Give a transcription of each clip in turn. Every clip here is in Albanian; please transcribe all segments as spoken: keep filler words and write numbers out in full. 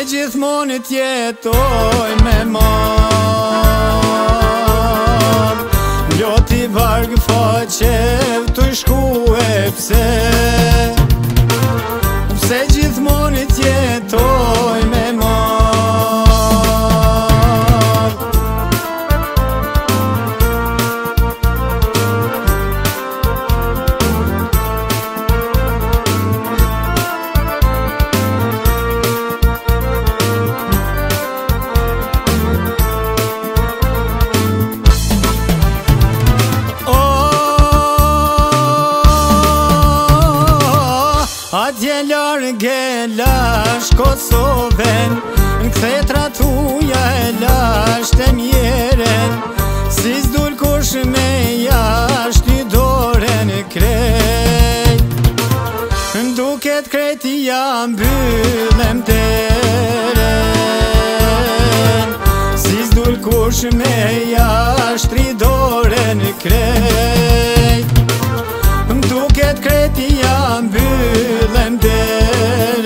gjithmonë t'jetoj me marr. Loti varg faqev t'u shkue pse, pse gjithmonë t'jetoj me marr. Atje large lash Kosoven, n'kthetra tuja e lasht e mjeren, si s'dul kush me jasht i doren krejt. N'duket krejti ja mbyllem teren, si s'dul kush me jasht i doren krejt. N'duket krejti ja mbyllem teren.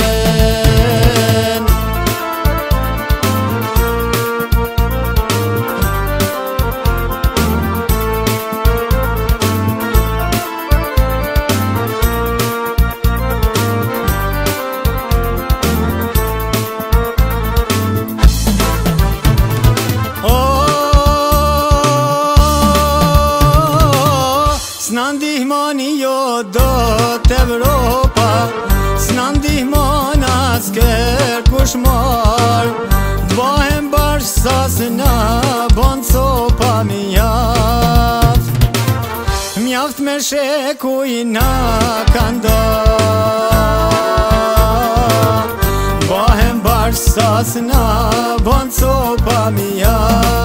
S'na ndihmoni jo do t'Evropa, s'na ndihmon asker kush mar. T'bahem bashk sa s'na bon copa mjaft, mjaft me sheku i na kandar. T'bahem bashk sa s'na bon copa mjaft.